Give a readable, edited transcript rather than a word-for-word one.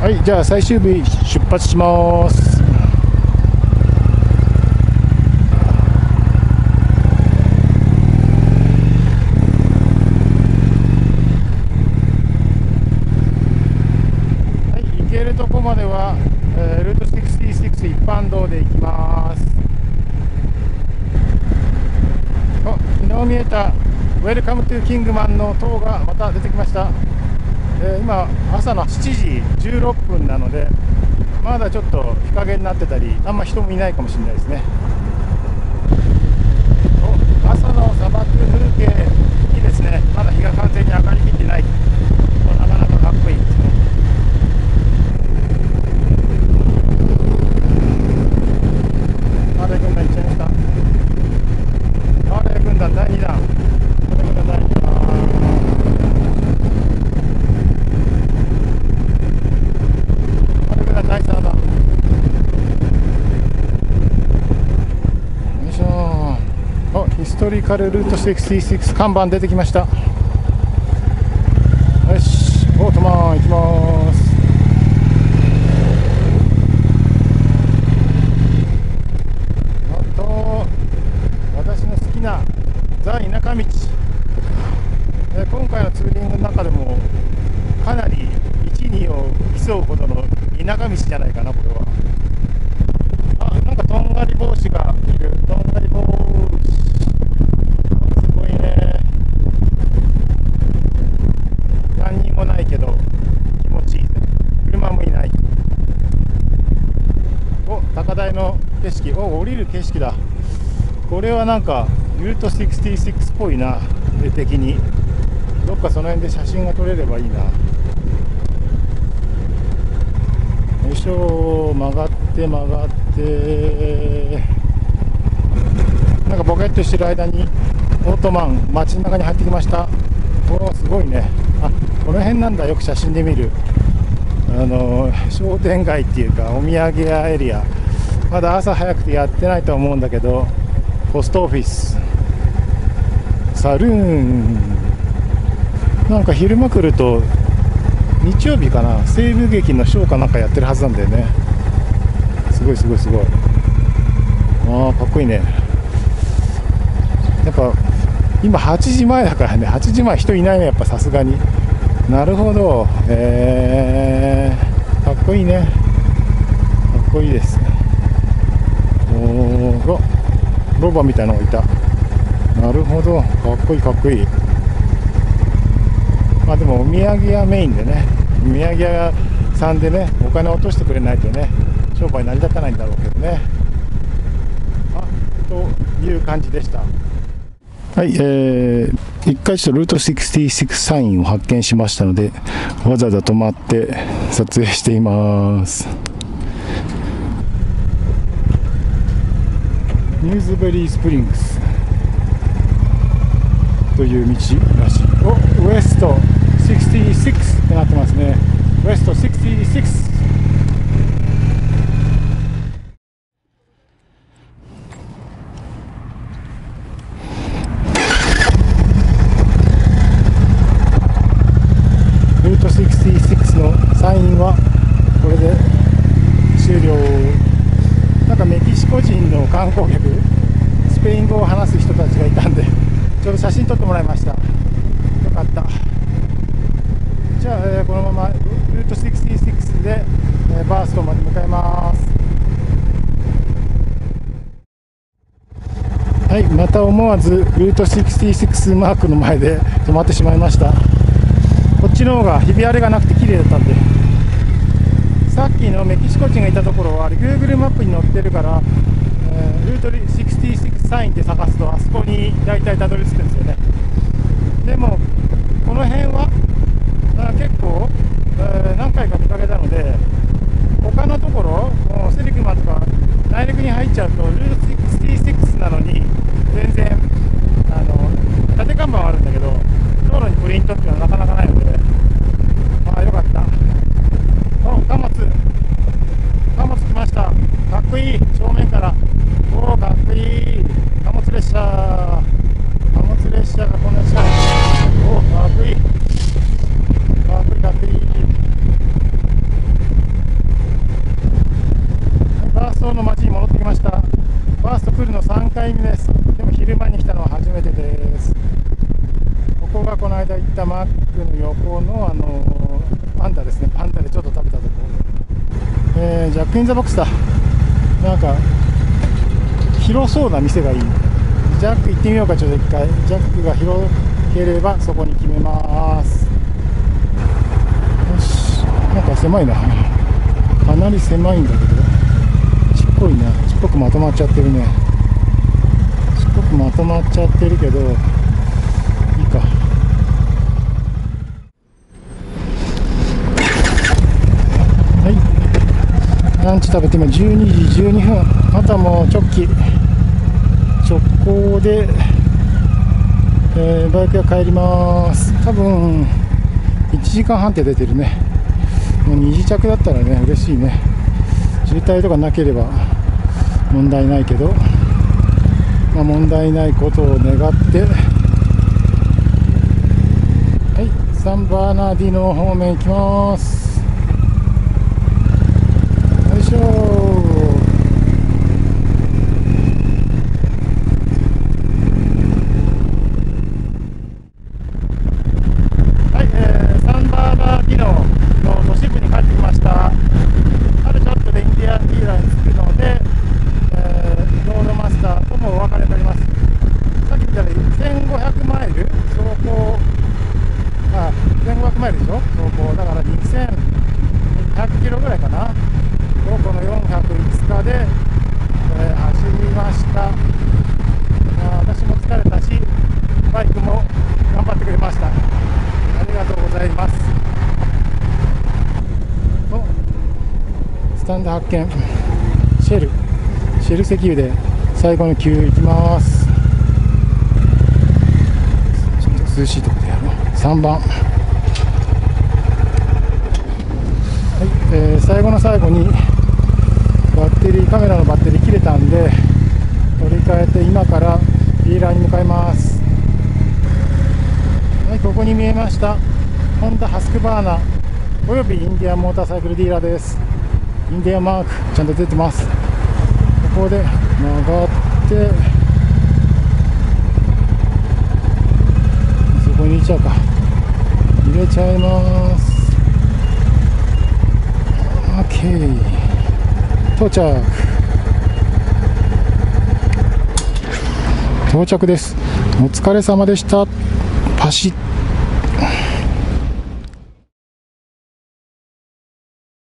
はい、じゃあ最終日出発します。はい、行けるとこまでは、ルート66一般道で行きます。昨日見えたウェルカムトゥキングマンの塔がまた出てきました。今朝の7時16分なので、まだちょっと日陰になってたり、あんま人もいないかもしれないですね。朝の砂漠風景いいですね。まだ日が完全に上がりきってない。なかなかかっこいいですね。ハーレー軍団行っちゃいました。ハーレー軍団第2弾。ハーレー軍団第2弾。第3弾。よいしょ。ヒストリカルルート66看板出てきました。よし、オートマン行きます。あと私の好きなザ・田舎道。今回のツーリングの中でもかなり1、2を競うほどの田舎道じゃないかな、これは。なんかとんがり帽子がいる。とんがり帽子。すごいね。何人もないけど気持ちいいね。車もいない。高台の景色。降りる景色だ。これはなんかルート66っぽいな、絵的に。どっかその辺で写真が撮れればいいな。よいしょ。曲がって曲がって、なんかボケっとしてる間にオートマン街の中に入ってきました。すごいね。この辺なんだ。よく写真で見る商店街っていうかお土産屋エリア。まだ朝早くてやってないと思うんだけど、ポストオフィス、サルーン、なんか昼間来ると日曜日かな、西部劇のショーかなんかやってるはずなんだよね。すごいすごいすごい。かっこいいね。やっぱ今8時前だからね。8時前人いないね、やっぱさすがに。なるほど。かっこいいね。かっこいいです。ロバみたいなのがいた。なるほど。かっこいいかっこいい。でもお土産屋メインでね、お土産屋さんでね、お金を落としてくれないとね、商売成り立たないんだろうけどね。という感じでした。はい、一回ちょっとルート66サインを発見しましたので、わざわざ止まって撮影しています。ニューズベリースプリングスという道らしい。ウエスト66ってなってますね。ウエスト66。ルート66のサインはこれで終了。なんかメキシコ人の観光客、スペイン語を話す人たちがいたんで、ちょうど写真撮ってもらいました。よかった。じゃあ、このままルート66で、バーストまで向かいます。はい、また思わずルート66マークの前で止まってしまいました。こっちの方がひび割れがなくて綺麗だったんで。さっきのメキシコ人がいたところはGoogle マップに載ってるから、ルート66サインで探すとあそこに大体たどり着くんですよね。でもこの辺は結構、何回か見かけたので、他のところセリクマとか内陸に入っちゃうとルート66なのに全然縦看板はあるんだけど、道路にプリントっていうのはなかなかないので、よかった。貨物来ました。かっこいい。正面から。かっこいい。貨物列車がこんな近い。かっこいい。かっこいいかっこいい。 の間行ったマックの横のパンダですね。パンダでちょっと食べたところ、ジャックインザボックスだ。なんか広そうな店がいい。ジャック行ってみようか。ちょっと一回ジャックが広ければそこに決めます。よし、なんか狭いな。かなり狭いんだけどちっこいな。ちっぽくまとまっちゃってるね。ちっぽくまとまっちゃってるけどいいか。ランチ食べて今12時12分。あとはもう直行で、バイク屋帰ります。多分1時間半って出てるね。もう2時着だったらね嬉しいね。渋滞とかなければ問題ないけど、まあ、問題ないことを願って、はい、サンバーナディノ方面行きます。よいしょ。はい、サンバーナディノの都市部に帰ってきました。あとちょっとでインディアンディーラーに着くので、ロードマスターともお別れになります。さっき言ったら1500マイル走行、1500マイルでしょ走行だから2200キロぐらいかな。この405日で、走りました。私も疲れたしバイクも頑張ってくれました。ありがとうございます。スタンド発見。シェル石油で最後の給行きます。ちょっと涼しいところでやろう。3番、はい、最後の最後にカメラのバッテリー切れたんで取り替えて今からディーラーに向かいます。はい、ここに見えましたホンダハスクバーナおよびインディアンモーターサイクルディーラーです。インディアンマークちゃんと出てます。ここで曲がってそこに入れちゃうか。入れちゃいます。 OK、 到着です。お疲れ様でした。パシッ。